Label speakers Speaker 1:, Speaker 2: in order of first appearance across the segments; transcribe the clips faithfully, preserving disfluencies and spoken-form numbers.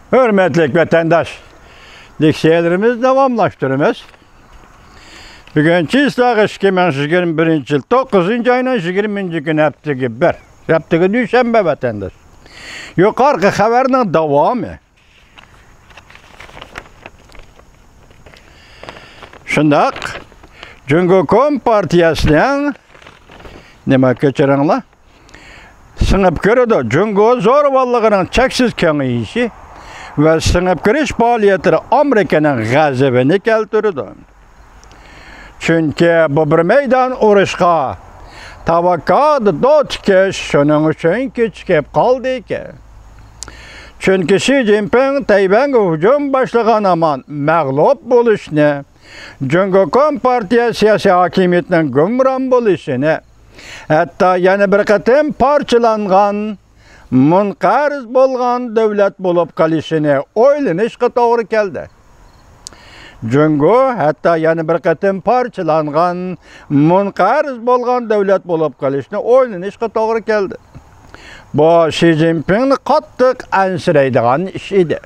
Speaker 1: Hürmetlik vatandaş, leksiyalarımız davamlaştırımız. Bugünkü ıslaq iki ming yigirma birinchi yıl to'qqizinchi ayının yigirmanchi kuni haftaga bir. Haftaga dushanba vatandaş. Yuqorqi xabarning davomi. Shundaq, Jungokom partiyasining nima kechiringlar? Singib kirdi. Jungo zo'ravonligining cheksiz kengayishi va singib kirish faoliyatlari Amerikaning g'azabini keltirdi. Chunki bu bir maydon urushga tavakkal dotkish shuning uchun kechikib qoldi ekan. Chunki Xi Jinping Tayvanga hujum boshlagan amon mag'lub bo'lishni, Jungokom partiya siyosiy hokimiyatining gumron bo'lishini, hatto yana bir qatim parchalangan, munqariz bo'lgan davlat bo'lib qolishini o'ylanishga to'g'ri keldi. Jungo hatto yana bir qatim parchalangan, munqariz bo'lgan davlat bo'lib qolishni o'ylanishga to'g'ri keldi. Bu Xi Jinpingni qattiq ansiraydigan ish edi.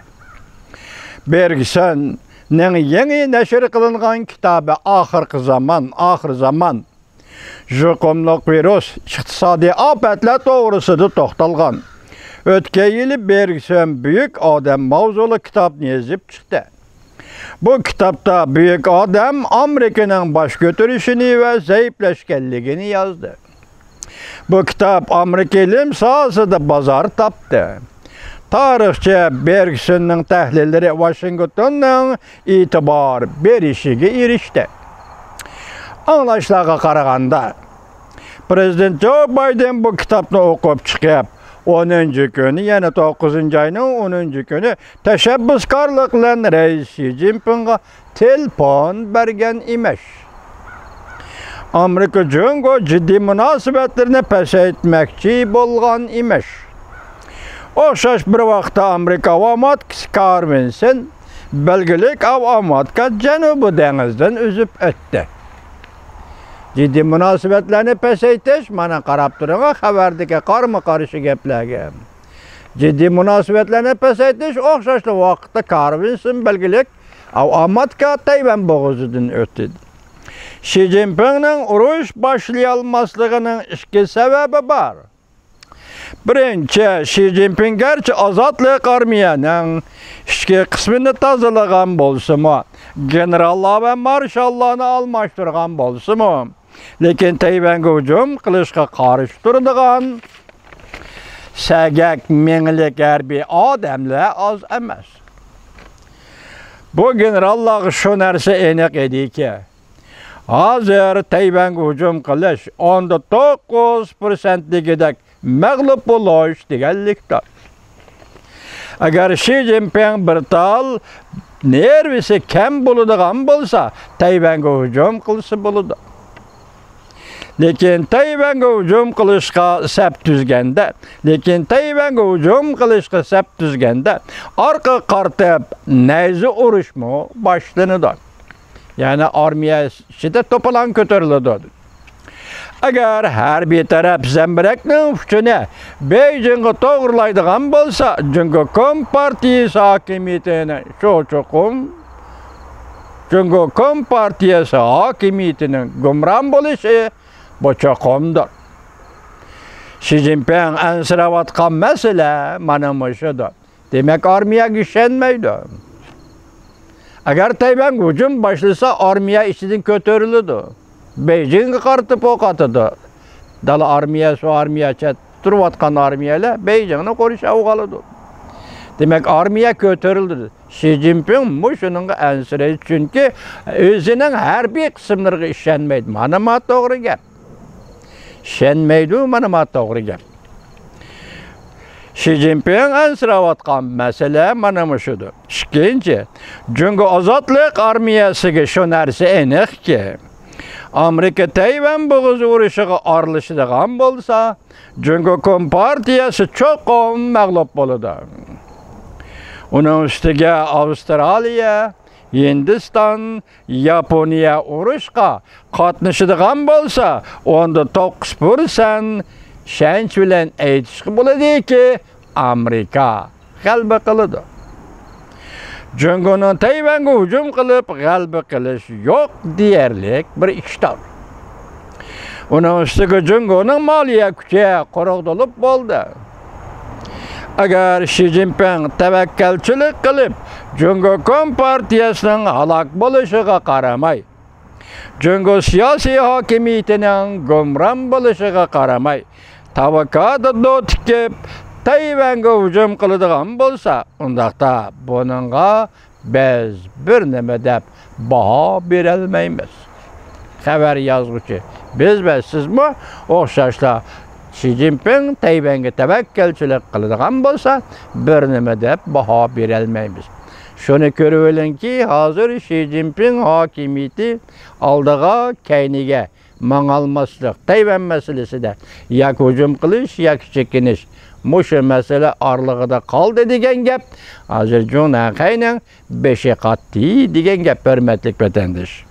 Speaker 1: Bergsonning yangi nashr qilingan kitobi Oxirgi zamon, oxir zamon yuqumliq virus iqtisodiy ofatlar to'g'risida to'xtalgan. O'tgan yili Bergson buyuk odam mavzuli kitobni yozib chiqdi. Bu kitobda buyuk odam Amerikaning bosh ko'tarishini va zaiflashganligini yozdi. Bu kitob Amerika ilm sohasida bozor topdi. Tarixchi Bergsonning tahlillari Washingtonning e'tibor berishiga erishdi. Anglashlarga qaraganda, Prezident Joe Biden bu kitobni o'qib chiqib, o'ninchi kuni, yana to'qqizinchi ayning o'ninchi kuni tashabbuskorlik bilan Rais Xi Jinpingga telefon bergan emish. Amerika Jungo jiddiy munosabatlarni pasaytmoqchi bo'lgan emish. O'xshash bir vaqtda Amerika avomatkasi Carvinson belgilik avomatka Janubiy dengizdan uzib o'tdi. Jiddiy munosabatlarni pasaytish, mana qarab turing, xabardagi qarama-qarshi gaplarga. Jiddiy munosabatlarni pasaytish o'xshash vaqtda Carvinson belgilik avomatka Tayvan bo'g'ozidan o'tdi. Xi Jinpingning urush boshlay olmasligining ikki sababi bor. Birinchi, Xi Jinping garchi ozodlik armiyaning ichki qismini tozalagan bo'lsa-mu, generallar va marshallarni almashtirgan bo'lsa-mu, lekin Tayvanga hujum qilishga qarshi turadigan sagak minglik harbiy odamlar oz emas. Bu generallar shu narsa aniq ediki, hozir Tayvanga hujum qilish o'n to'qqiz foizligidek mag'lub bo'lish deganlikdir. Agar Xi Jinping bir tal nervisi kam bo'ladigan bo'lsa, Tayvanga hujum qilsa bo'ladi. Lekin Tayvanga hujum qilishga sap tuzganda, lekin Tayvanga hujum qilishga sap tuzganda, orqa qartib nayzi urushmi boshlanadi. Yani armiya ichida to'polon ko'tariladi. Agar harbiy taraf zambirakning kuchini Beijingga to'g'rilaydigan bo'lsa, Jungokom partiyasi hokimiyatini shu cho'qim Jungokom partiyasi hokimiyatining gumron bo'lishi bu cho'qimdir. Xi Jinping ansirayotgan masala mana shudir. Demak, armiyaga ishonmaydi. Agar Tayvan hujum boshlasa, armiya ichidan ko'tariladi. Beijingga qarshi o'q otadi. Dala armiyasi va armiyacha turayotgan armiyalar Beijingni qo'riqlab qoladi. Demak, armiya ko'tarildi. Xi Jinping mushuninga ansiraydi, chunki o'zining harbiy qismlariga ishonmaydi. Mana ma to'g'ri gap. Ishonmaydi, mana ma to'g'ri gap. Xi Jinping ansirayotgan masala mana shudir. Ikkinchi, Jungo ozodlik armiyasiga shu narsa aniqki, Amerika Tayvan bo'g'ozi urushiga aralashadigan bo'lsa, Jungokom partiyasi cho'qim mag'lub bo'ladi. Uning ustiga Avstraliya, Hindiston, Yaponiya urushga qatnashadigan bo'lsa, onda to'qqiz foiz ishonch bilan aytishga bo'ladiki, Amerika g'alaba qiladi. Cüngünün Tayvanga hücum kılıp galbi kılış yok diyerlik bir iştar. Onun üstüge Cüngünün maliye küçüğe koruk dolup boldu. Agar Xi Jinping tevekkelçilik kılıp Cüngü Kompartiyasının halak buluşuğa qaramay, Cüngü siyasi hakimiyetinin gümran buluşuğa qaramay, tavakada do tikip Tayvanga hücum kılıdığan bolsa, ondaqda bununla biz bir neme dep baha berelmeymiz. Xabar yazgıcı biz ve siz mi oxşaşla Xi Jinping Tayvanga tevekkelçilik kılıdığan bolsa bir neme dep baha berelmeymiz. Şunu görüverin ki hazır Xi Jinping hakimiyeti aldığa keynige manalmaslık Tayvan meselesi de yak hücum kılış yak çekiniş. Muşu mesele arlığıda kaldı degen gep, hazır Cuna kaynan beşe katı degen gep hürmetlik vatandaş.